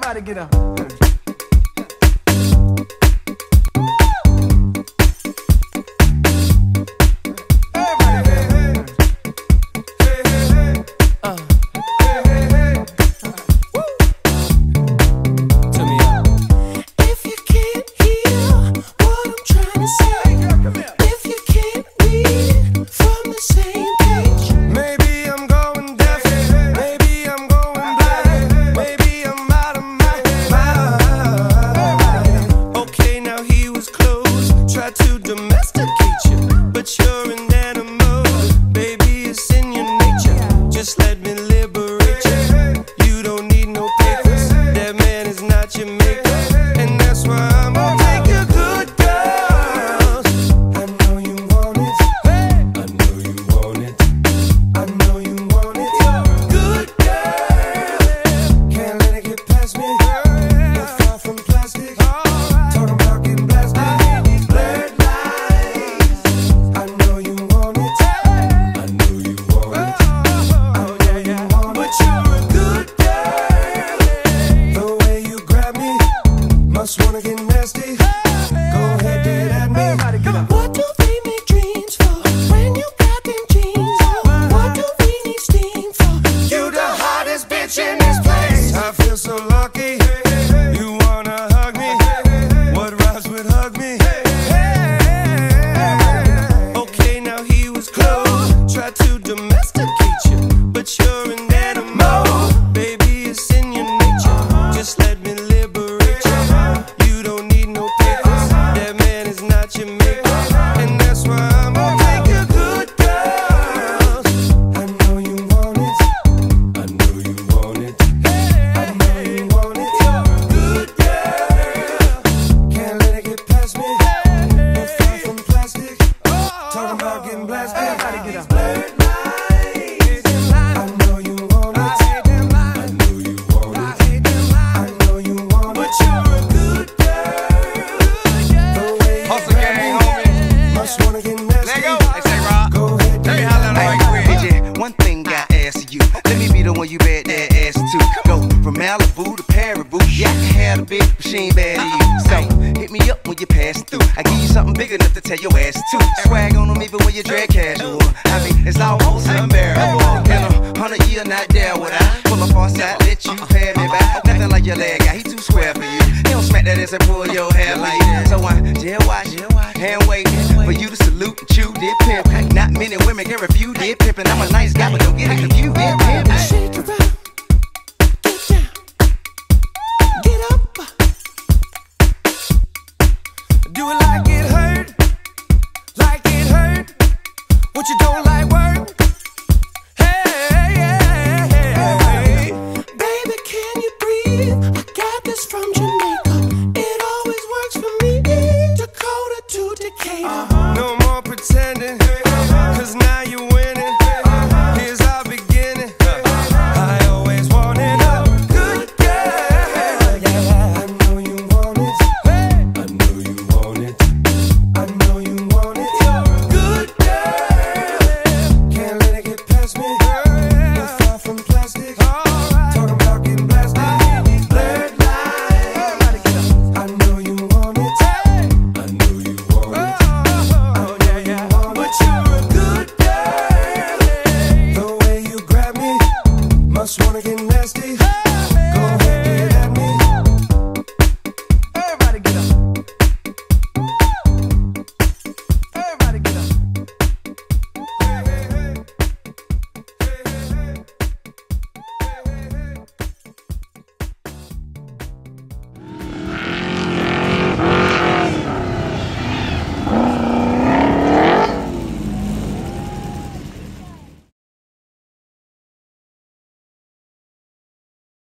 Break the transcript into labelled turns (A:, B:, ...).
A: Everybody get up.
B: To domesticate you, but you're an animal, baby, it's in your nature. Just let me liberate you. You don't need no papers, that man is not your maker, and that's why I'm gonna take you good girls. I know you want it, I know you want it, I know you want it. Good girl, can't let it get past me. You're far from plastic, talking about getting blasted. Wanna get nasty? Go ahead, do it at me.
C: What do we make dreams for when you got them jeans on? What do we need steam for?
B: You the hottest bitch in this place. I feel so lucky. You wanna hug me? What rhymes with hug me? Okay, now he was close. Tried to domesticate you, but you're an animal, baby, it's in your nature. Just let me liberate you. You don't need no papers, that man is not your maker, and that's why I'm gonna take you good girls. I know you want it, I know you want it, I know you want it. Good girl, can't let it get past me. You're far from plastic, talking about getting blasted.
A: Everybody get up.
D: One thing I ask you, let me be the one you bet that ass to. Go from Malibu to Paribu, yeah, I can have a big machine bad to you. So hit me up when you pass through. I give you something big enough to tell your ass to. Swag on them even when you drag casual. I mean, it's almost unbearable. In 100 years, not there would I pull up on side, let you pay me back. Nothing like your leg guy, he too square for you. He don't smack that ass and pull your hair like that. So I jail watch, hand waiting for you to salute and chew did pimp. Not many women can refuse did pimpin'. I'm a nice guy, but don't get it confused. Did pimp.
C: Shake it right.